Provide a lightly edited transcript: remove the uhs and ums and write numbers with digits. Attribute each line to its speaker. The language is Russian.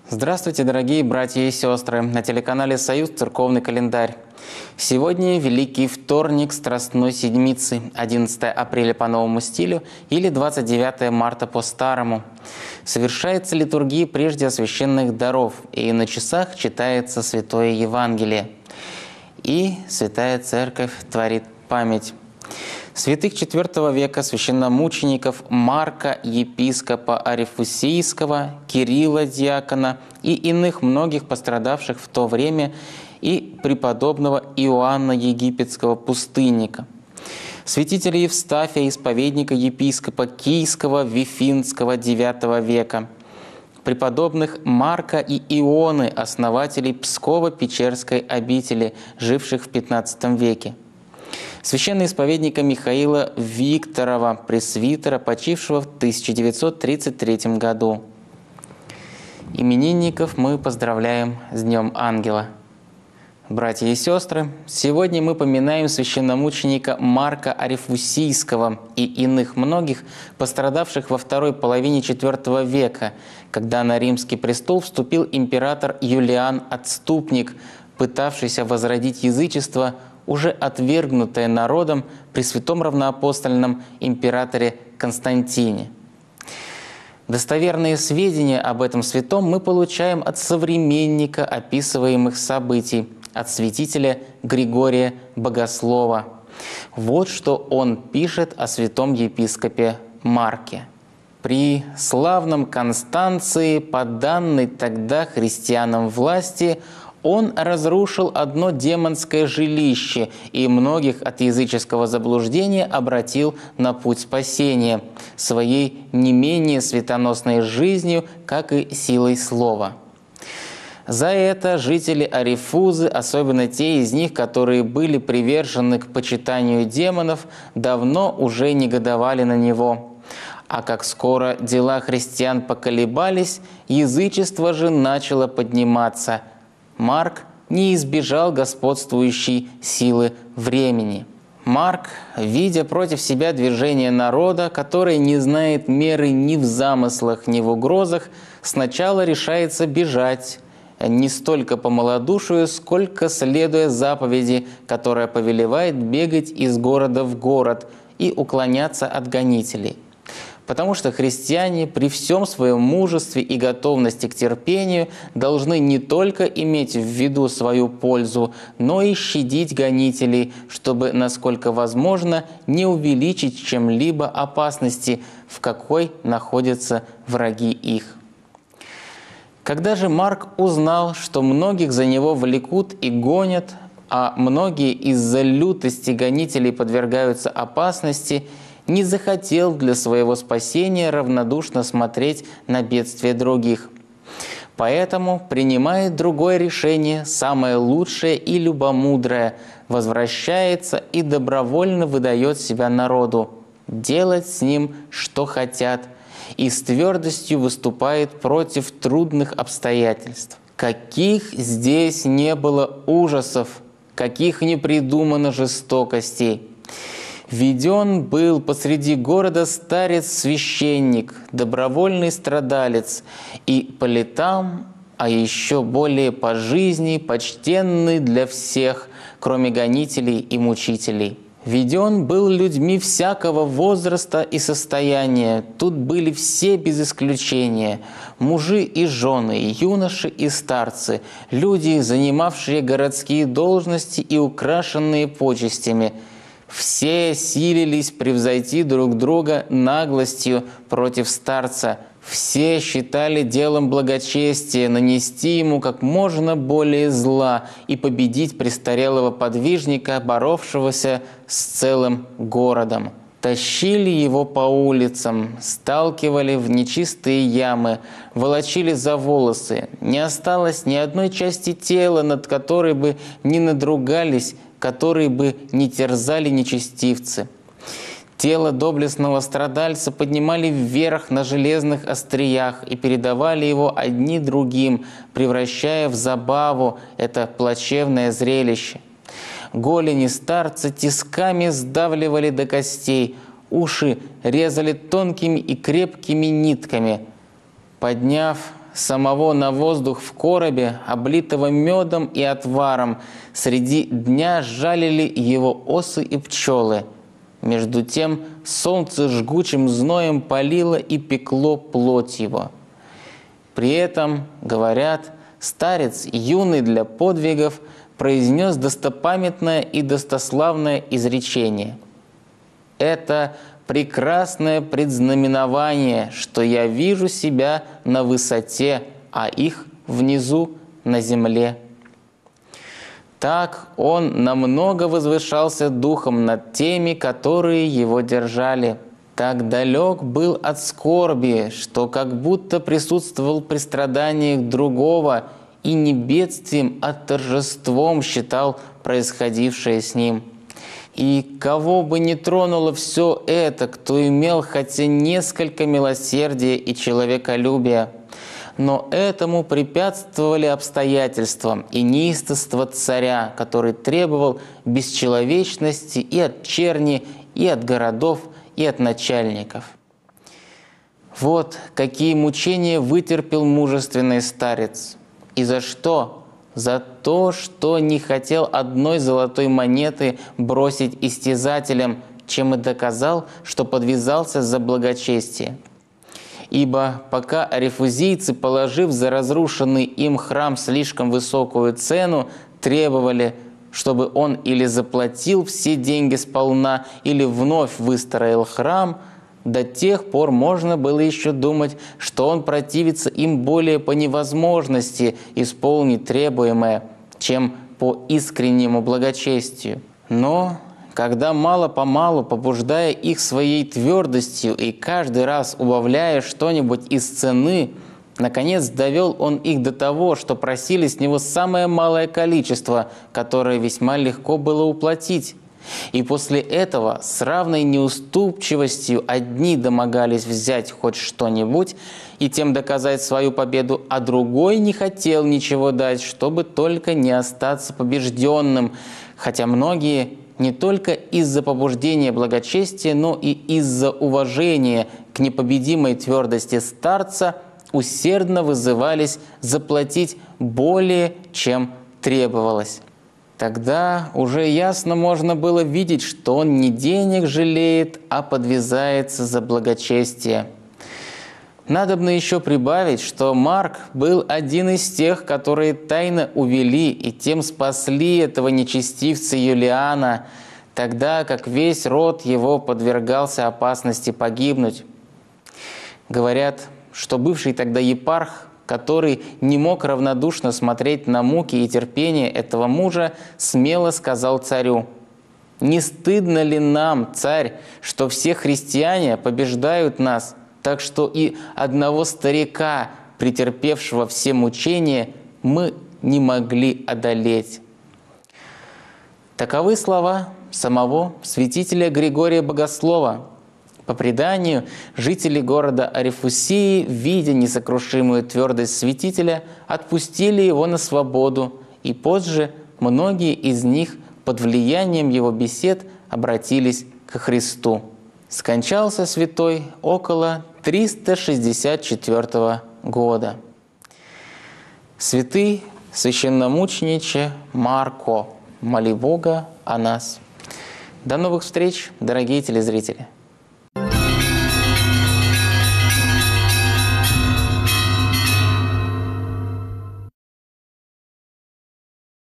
Speaker 1: Здравствуйте, дорогие братья и сестры! На телеканале «Союз. Церковный календарь». Сегодня Великий вторник Страстной Седмицы, 11 апреля по новому стилю или 29 марта по старому. Совершается литургия прежде священных даров, и на часах читается Святое Евангелие. И Святая Церковь творит память святых IV века священномучеников Марка, епископа Арефусийского, Кирилла, диакона и иных многих пострадавших в то время, и преподобного Иоанна Египетского пустынника, святителя Евстафия, исповедника епископа Кийского, Вифинского IX века, преподобных Марка и Ионы, основателей Псково-Печерской обители, живших в XV веке, священноисповедника Михаила Викторова, пресвитера, почившего в 1933 году. Именинников мы поздравляем с Днем Ангела. Братья и сестры, сегодня мы поминаем священномученика Марка Арефусийского и иных многих, пострадавших во второй половине IV века, когда на римский престол вступил император Юлиан Отступник, пытавшийся возродить язычество, уже отвергнутое народом при святом равноапостольном императоре Константине. Достоверные сведения об этом святом мы получаем от современника описываемых событий, от святителя Григория Богослова. Вот что он пишет о святом епископе Марке. «При славном Констанции, по данной тогда христианам власти, он разрушил одно демонское жилище и многих от языческого заблуждения обратил на путь спасения своей не менее светоносной жизнью, как и силой слова. За это жители Арефузы, особенно те из них, которые были привержены к почитанию демонов, давно уже негодовали на него. А как скоро дела христиан поколебались, язычество же начало подниматься. Марк не избежал господствующей силы времени. Марк, видя против себя движение народа, которое не знает меры ни в замыслах, ни в угрозах, сначала решается бежать, не столько по малодушию, сколько следуя заповеди, которая повелевает бегать из города в город и уклоняться от гонителей. Потому что христиане при всем своем мужестве и готовности к терпению должны не только иметь в виду свою пользу, но и щадить гонителей, чтобы, насколько возможно, не увеличить чем-либо опасности, в какой находятся враги их. Когда же Марк узнал, что многих за него влекут и гонят, а многие из-за лютости гонителей подвергаются опасности, не захотел для своего спасения равнодушно смотреть на бедствия других. Поэтому принимает другое решение, самое лучшее и любомудрое, возвращается и добровольно выдает себя народу, делать с ним, что хотят, и с твердостью выступает против трудных обстоятельств. Каких здесь не было ужасов, каких не придумано жестокостей! Введен был посреди города старец-священник, добровольный страдалец, и по летам, а еще более по жизни, почтенный для всех, кроме гонителей и мучителей. Введен был людьми всякого возраста и состояния, тут были все без исключения, мужи и жены, юноши и старцы, люди, занимавшие городские должности и украшенные почестями. Все силились превзойти друг друга наглостью против старца. Все считали делом благочестия нанести ему как можно более зла и победить престарелого подвижника, боровшегося с целым городом. Тащили его по улицам, сталкивали в нечистые ямы, волочили за волосы. Не осталось ни одной части тела, над которой бы не надругались, которые бы не терзали нечестивцы. Тело доблестного страдальца поднимали вверх на железных остриях и передавали его одни другим, превращая в забаву это плачевное зрелище. Голени старца тисками сдавливали до костей, уши резали тонкими и крепкими нитками. Подняв самого на воздух в коробе, облитого медом и отваром, среди дня жалили его осы и пчелы. Между тем солнце жгучим зноем палило и пекло плоть его. При этом, говорят, старец, юный для подвигов, произнес достопамятное и достославное изречение. «Это прекрасное предзнаменование, что я вижу себя на высоте, а их внизу на земле». Так он намного возвышался духом над теми, которые его держали. Так далек был от скорби, что как будто присутствовал при страданиях другого и не бедствием, а торжеством считал происходившее с ним. И кого бы ни тронуло все это, кто имел хотя несколько милосердия и человеколюбия, но этому препятствовали обстоятельства и неистовство царя, который требовал бесчеловечности и от черни, и от городов, и от начальников. Вот какие мучения вытерпел мужественный старец. И за что? За то, что не хотел одной золотой монеты бросить истязателям, чем и доказал, что подвязался за благочестие. Ибо пока арефузийцы, положив за разрушенный им храм слишком высокую цену, требовали, чтобы он или заплатил все деньги сполна, или вновь выстроил храм, до тех пор можно было еще думать, что он противится им более по невозможности исполнить требуемое, чем по искреннему благочестию. Но когда мало-помалу, побуждая их своей твердостью и каждый раз убавляя что-нибудь из цены, наконец довел он их до того, что просили с него самое малое количество, которое весьма легко было уплатить. И после этого с равной неуступчивостью одни домогались взять хоть что-нибудь и тем доказать свою победу, а другой не хотел ничего дать, чтобы только не остаться побежденным, хотя многие не только из-за побуждения благочестия, но и из-за уважения к непобедимой твердости старца усердно вызывались заплатить более, чем требовалось. Тогда уже ясно можно было видеть, что он не денег жалеет, а подвязается за благочестие. Надобно еще прибавить, что Марк был один из тех, которые тайно увели и тем спасли этого нечестивца Юлиана, тогда как весь род его подвергался опасности погибнуть. Говорят, что бывший тогда епарх, который не мог равнодушно смотреть на муки и терпение этого мужа, смело сказал царю: «Не стыдно ли нам, царь, что все христиане побеждают нас, так что и одного старика, претерпевшего все мучения, мы не могли одолеть». Таковы слова самого святителя Григория Богослова. По преданию, жители города Арефусии, видя несокрушимую твердость святителя, отпустили его на свободу, и позже многие из них под влиянием его бесед обратились ко Христу. Скончался святой около 364 года. Святый священномучениче Марко, моли Бога о нас. До новых встреч, дорогие телезрители!